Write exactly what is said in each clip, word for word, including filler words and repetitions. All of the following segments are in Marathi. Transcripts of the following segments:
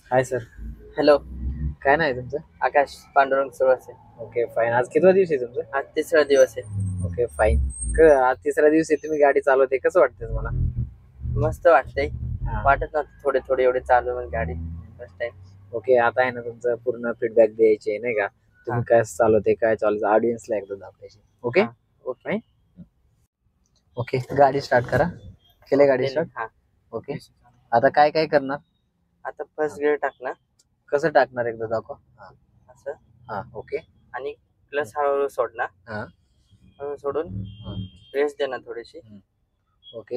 Hi sir. हॅलो. काय नाही तुमचं? आकाश पांडुरंग सुरवसे. Okay fine. आज कितवा दिवस आहे तुमचा? आज तिसरा दिवस आहे. Okay fine. आज तिसरा दिवस आहे, तुम्ही गाडी चालवते, कसं वाटतं तुम्हाला? मस्त वाटतंय. हा. वाटत ना थोडे थोडे एवढे चालू मग गाडी फर्स्ट टाइम. ओके, आता आहे ना तुमचं पूर्ण फीडबॅक द्यायचे नाही का, तुम्ही हा. काय चालवते काय चालवते ऑडियन्सला एकदा दाखवायचे. ओके हा, ओके. ओके गाडी स्टार्ट करा. केले गाडी स्टार्ट? हा. ओके, आता काय काय करणार? आता फर्स्ट गिअर टाकणार कसं टाकणार एकदा दाखवा. हा असं, हा ओके. आणि क्लच हळूहळू सोडणार. हा हळूहळू सोडून हा रेस देणार थोडीशी. ओके.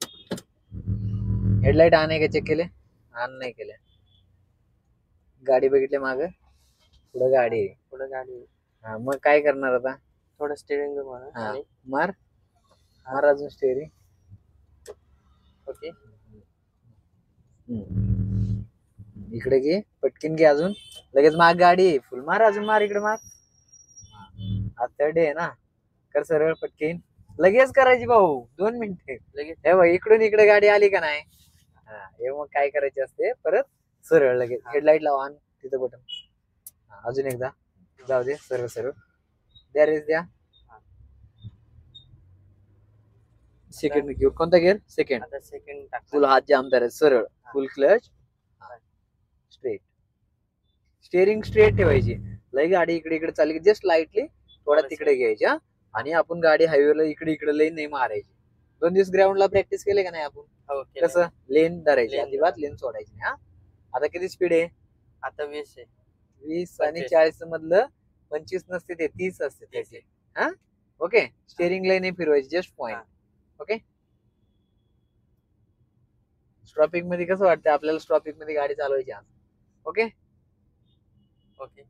हेडलाईट ऑन आहे का चेक केले? ऑन नाही केले. गाडी बघितली माग, पुढे गाडी आहे. पुढे गाडी. हा, मग काय करणार आता? थोडं स्टेरिंग मार हा आणि मार मार अजून स्टेरिंग. ओके. इकडे घे, पटकीन घे, अजून लगेच माग गाडी आहे. फुल मार, अजून मार, इकडे मार. आज थर्ड डे आहे ना, कर सरळ पटकीन. लगेच करायची भाऊ, दोन मिनिटे लगेच. हे बघ, इकडून इकडे गाडी आली का नाही, हा हे मग काय करायचे असते, परत सरळ लगेच हेडलाईट लावा आणि तिथं बटन. अजून एकदा जाऊ दे, सरळ सरळ द्या, रेस द्या. सेकंड गिअर कोणता गिअर? सेकंड. आता सेकंड टाक. फुल हात जाम धरायचे, सरळ full clutch, straight steering straight ठेवायची. लई गाडी इकडे इकडे चालली की जस्ट लाईटली थोडा तिकडे घ्यायच्या, आणि आपण गाडी हायवेला इकडे इकडे लई नाही मारायची. दोन दिवस ग्राउंडला प्रॅक्टिस केले का नाही आपण? हो, कसं लेन धरायची, Lane अजिबात लेन सोडायची नाही. हा, आता किती स्पीड आहे? आता वीस आहे. वीस आणि पंचवीस. चाळीस मधलं पंचवीस नसते, ते तीस असते त्याचे. हा ओके. स्टेरिंग लाईन नाही फिरवायची, जस्ट पॉइंट. ओके. स्टॉपिंग मध्ये कसं वाटतं आपल्याला? स्टॉपिंग मध्ये गाडी चालवायची आज. Okay okay.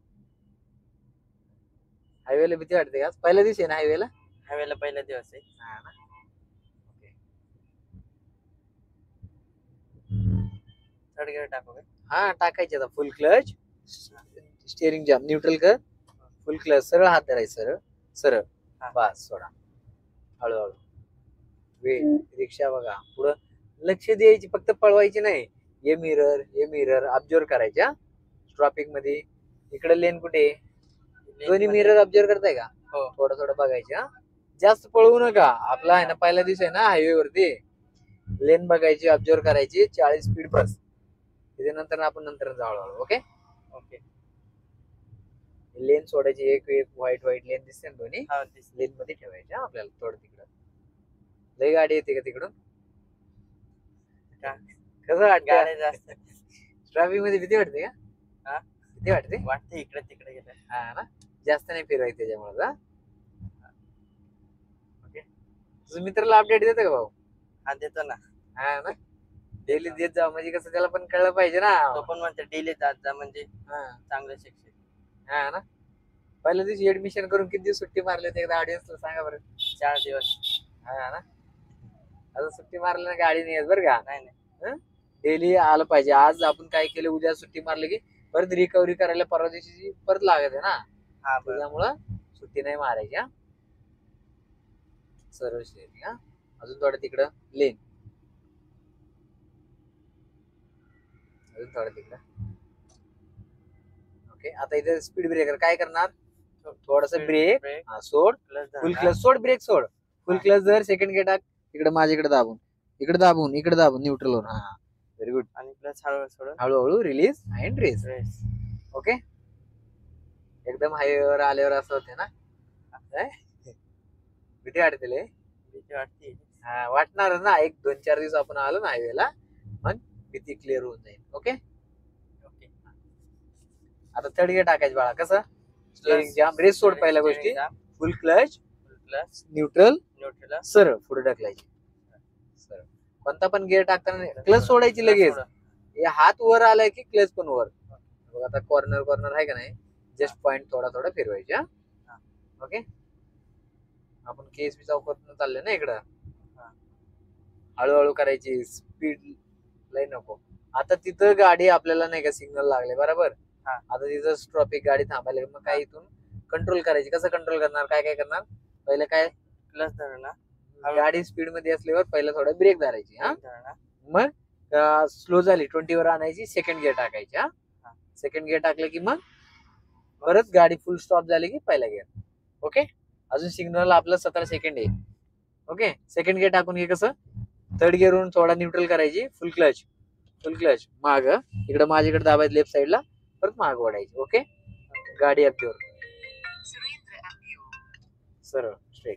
हायवेला भीती वाटते का? पहिल्या दिवशी आहे ना हायवेला? हायवेला पहिला दिवस आहे. हा ना. ओके. थर्ड गिअर टाकू का? हा टाकायचे. आता full clutch, steering jam, neutral कर, फुल क्लच, सरळ हात धरायचं, सरळ सरळ, बस सोडा. हळूहळू वेळ. रिक्षा बघा, पुढं लक्ष द्यायची, फक्त पळवायची नाही. हे मिरर हे मिरर ऑब्झर्व करायच्या. ट्रॅफिक मध्ये इकडे लेन कुठे आहे? दोन्ही मिरर ऑब्झर्व करताय का? हो. थोडं थोडं बघायचे. हा, जास्त पळवू नका. आपला आहे ना पहिल्या दिवशी आहे ना हायवे वरती, लेन बघायची, ऑब्झर्व करायची, चाळीस स्पीड बस. त्याच्यानंतर आपण नंतर जाऊ हळूहळू. Okay okay. लेन सोडायची. एक एक व्हाईट व्हाईट लेन दिसते ना, दोन्ही हा, लेन मध्ये ठेवायचे. आपल्याला थोडं तिकडं लई गाडी येते का तिकडून? कसं वाटतं गाड्या जास्त ट्रॅफिक मध्ये? भीती वाटते का? हा, भीती वाटते वाटते इकडे तिकडे गेलं. हा ना, जास्त नाही फिरवायचं त्याच्यामुळे. ओके. तुझं मित्राला अपडेट देतो का भाऊ? हा, देतो ना. हा ना, डेली देत जा, म्हणजे कसं त्याला पण कळलं पाहिजे ना. तो पण म्हणते डेली जात जा, म्हणजे हा चांगलं शिक्षण. हा ना. पहिल्या दिवशी ऍडमिशन करून किती दिवस सुट्टी मारली होती एकदा ऑडियन्सला सांगा बरं. चार दिवस. हा ना, आता सुट्टी मारली ना गाडी नाही येत बरं का. नाही नाही, डेली आलं पाहिजे. आज आपण काय केलं, उद्या सुट्टी मारली की परत रिकव्हरी करायला परवा दिवशी परत लागत आहे ना. हा, बरं. त्यामुळं सुट्टी नाही मारायची. हा, सरळ स्टेरिंग. हा, अजून थोडं तिकडं लेन, अजून थोडं तिकडं. ओके. आता इथे स्पीड ब्रेकर काय करणार? थोडस ब्रेक सोड, फुल क्लच सोड, ब्रेक सोड, फुल क्लच जर सेकंड गे टाक, इकडे माझ्याकडे दाबून, इकडे दाबून, इकडे दाबून, न्यूट्रल वर. हा व्हेरी गुड. आणि प्लस हळूहळू सोडून हळूहळू release and race. Race. Okay. एकदम हायवेवर आल्यावर असं होते ना, भीती वाटते लय. भीती वाटते. हा, वाटणार ना. एक दोन चार दिवस आपण आलो ना हायवेला, मग भीती क्लिअर होऊन जाईल. Okay okay. आता थर्ड गिअर टाकायचं बाळा. कसं? स्टेरिंग जाम, रेस सोड, पहिल्या गोष्टी full clutch, plus neutral, neutral, सरळ पुढे ढकलायची. सरळ कोणता पण गिअर टाकताना क्लच सोडायची लगेच. हे हात वर आलाय की क्लच पण वर. बघ आता कॉर्नर कॉर्नर आहे का नाही, जस्ट पॉइंट थोडा थोडा फिरवायचा. ओके. आपण केएसबी चौकातून चालले ना इकडं, हळूहळू करायची, स्पीड लय नको. आता तिथं गाडी आपल्याला नाही का सिग्नल लागले बरोबर. आता तिथं ट्रॉफिक गाडी थांबायला, मग काय इथून कंट्रोल करायची. कसं कंट्रोल करणार? काय काय करणार? पहिले काय? प्लस धरणार. गाडी स्पीड मध्ये असल्यावर पहिला थोडा ब्रेक धरायची. हा, मग स्लो झाली ट्वेंटी वर आणायची, सेकंड गिअर टाकायची. हा हा. सेकंड गिअर टाकलं की मग परत गाडी फुल स्टॉप झाली की पहिला गिअर. ओके. अजून सिग्नल आपलं सतरा सेकंड आहे. ओके. सेकंड गिअर टाकून घे. कसं थर्ड गिअर वरून थोडा न्यूट्रल करायची, फुल क्लच फुल क्लच माग इकडे माझ्याकडे दाबायचं लेफ्ट साईडला, परत माग ओढायची. ओके. गाडी अप्युअर सरळ स्ट्रेट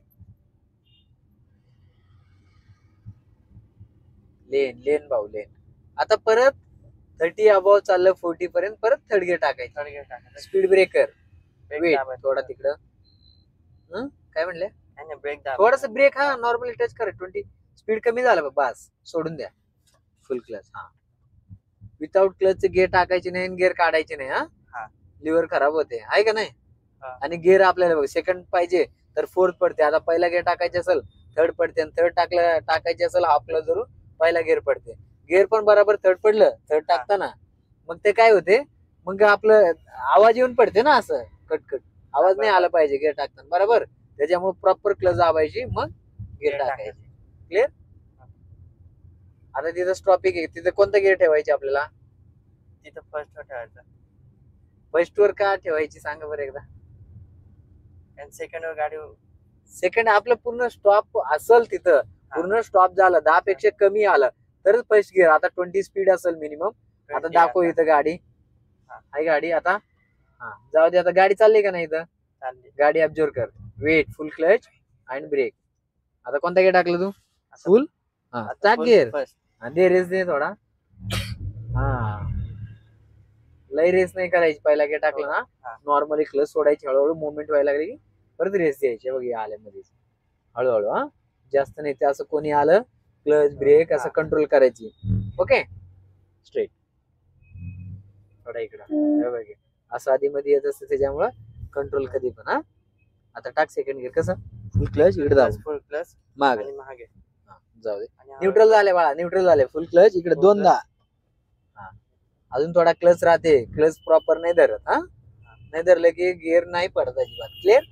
लेन लेन भाऊ लेन. आता परत थर्टी अबाव चाललं फोर्टी पर्यंत परत थर्ड गिअर टाकायचं. थर्ड गिअर टाकायचं. स्पीड ब्रेकर ब्रेक वेट दाबायचं. थोडा तिकडं. हं? काय म्हणले? नाही नाही, ब्रेक दाब. थोडासा ब्रेक हा नॉर्मली टच करा. ट्वेंटी स्पीड कमी झालं बस सोडून द्या. Full clutch. हा विदाउट क्लच गिअर टाकायचे नाही, गिअर काढायचे नाही. हा. हा लिव्हर खराब होते आहे का नाही. हा. आणि गिअर आपल्याला बघ सेकंड पाहिजे तर फोर्थ पडते. आता पहिला गिअर टाकायचे असेल थर्ड पडते, आणि थर्ड टाकलं टाकायचे असेल हाफ क्लच धरून पहिला गिअर पडते. गिअर पण बरोबर थर्ड पडलं थर्ड टाकताना मग ते काय होते, मग आपलं आवाज येऊन पडते ना, असं कटकट आवाज नाही आला पाहिजे गिअर टाकताना. बरोबर. त्याच्यामुळे प्रॉपर क्लच दाबायची मग गिअर टाकायची. क्लिअर. आता तिथं स्टॉपिंग आहे, तिथं कोणता गिअर ठेवायची आपल्याला? तिथं फर्स्ट ठेवायचं. फर्स्ट वर का ठेवायची सांगा बरं एकदा. आणि सेकंड वर गाडी सेकंड आपलं पूर्ण स्टॉप असेल तिथं, पूर्ण स्टॉप झालं दहा पेक्षा कमी आलं तरच फर्स्ट गिअर. आता ट्वेंटी स्पीड असेल मिनिमम. आता दाखव इथं गाडी आहे. गाडी आता हा जाऊ दे. आता गाडी चालली का नाही इथं? चालली. गाडी ऑब्झर्व कर. Wait full clutch and brake. आता कोणता गिअर टाकलं तू? फुल. हा टाक गिअर. फर्स्ट. दे रेस दे थोडा. हा लय रेस नाही करायची. पहिला गिअर टाकलं ना हा. नॉर्मली क्लच सोडायची, हळूहळू मुवमेंट व्हायला लागली की परत रेस द्यायची. बघ या आल्यामध्ये हळूहळू. हा जास्त नाही ते असं कोणी आलं क्लच ब्रेक असं कंट्रोल करायची. ओके. स्ट्रेट थोडा इकडं असं आधी मध्ये येत असतं, त्याच्यामुळं कंट्रोल कधी पण. हा आता टाक सेकंड गिअर. कसं फुल क्लच इकडे दाब फुल प्लस माग. आणि मागे. जाऊ दे. आणि न्यूट्रल झाले बाळा, न्यूट्रल झाले. फुल क्लच इकडे दोनदा. हा अजून थोडा क्लच राहते. क्लच प्रॉपर नाही धरत. हा नाही धरलं की गिअर नाही पडत अजिबात. क्लिअर.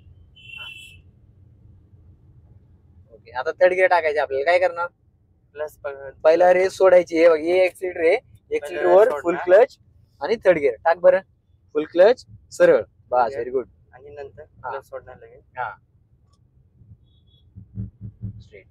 ओके. आता थर्ड गिअर टाकायचे आपल्याला. काय करणार? प्लस पहिला रेस सोडायची. हे बघ हे एक्सिलेटर आहे. एक्सिलेटर वर फुल क्लच आणि थर्ड गिअर टाक बरं. फुल क्लच सरळ बस. Very good. आणि नंतर हा. प्लस सोडणार लगेच. हा स्ट्रेट.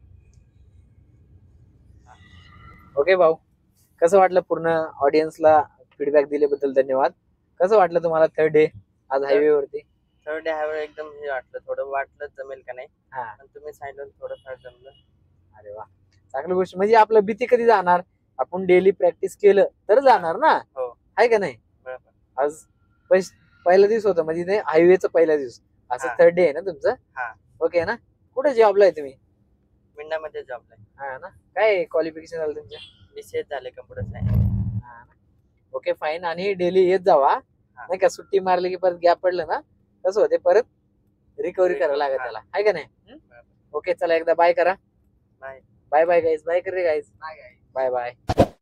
ओके भाऊ, कसं वाटलं? पूर्ण ऑडियन्सला फीडबॅक दिल्याबद्दल धन्यवाद. कसं वाटलं तुम्हाला थर्ड डे आज हायवे वरती? थर्ड डे हायवे एकदम हे वाटलं, थोडं वाटलं जमेल का नाही. हा पण तुम्ही सांगितलं थोडं फार जमलं. अरे वा चांगली गोष्ट. म्हणजे आपलं भीती कधी जाणार? आपण डेली प्रॅक्टिस केलं तर जाणार ना. हो. आहे का नाही? बरोबर. आज पैस पहिला दिवस होता म्हणजे हायवेचा पहिला दिवस. असं हा. थर्ड डे आहे ना तुमचं? हा. ओके ना. कुठे जॉबला आहे तुम्ही? मिंडामध्ये जॉबला आहे. हा ना. काय क्वालिफिकेशन झालं तुमचं? बीसीए झाले कम्प्युटर सायन्स. हा ना. Okay fine. आणि डेली येत जावा. नाही का सुट्टी मारली की परत गॅप पडलं ना कसं होते, परत रिकव्हरी करायला लागत त्याला. आहे का नाही? ओके चला एकदा बाय करा. Bye bye bye guys. Bye कर रे गाईज. Bye bye.